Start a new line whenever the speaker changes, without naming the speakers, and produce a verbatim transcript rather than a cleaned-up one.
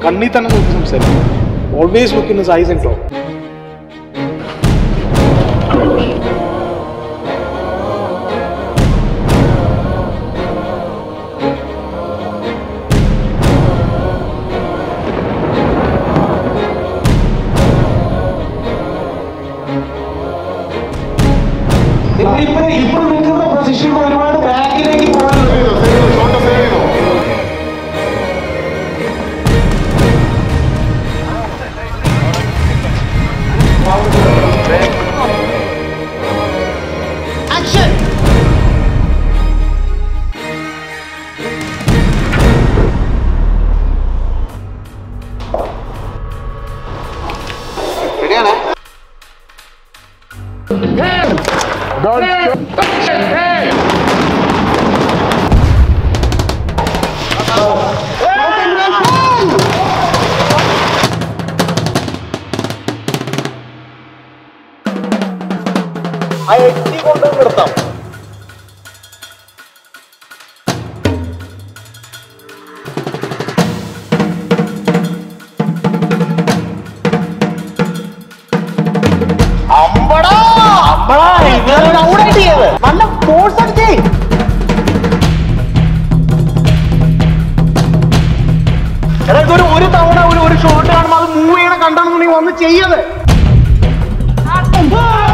കണ്ണി തന്നെ നോക്കി സംസാരിക്കും. Always look in his eyes and talk.
ഇപ്പൊ നിൽക്കുന്ന പൊസിഷൻ ഒരുപാട് ബാക്കിലേക്ക് പോകുന്നത്. ആ എട്ടി കൊണ്ട് നിർത്താം. അമ്പടാ അമ്പടാ നല്ല ഫോഴ്സ് അടിച്ചേ. എടാ ഇതൊരു ഒരു തവണ ഒരു ഒരു ഷോട്ട് കാണുമ്പോൾ അത് മൂവ് ചെയ്യണ കണ്ടാണെന്നുണ്ടെങ്കിൽ വന്ന് ചെയ്യത്.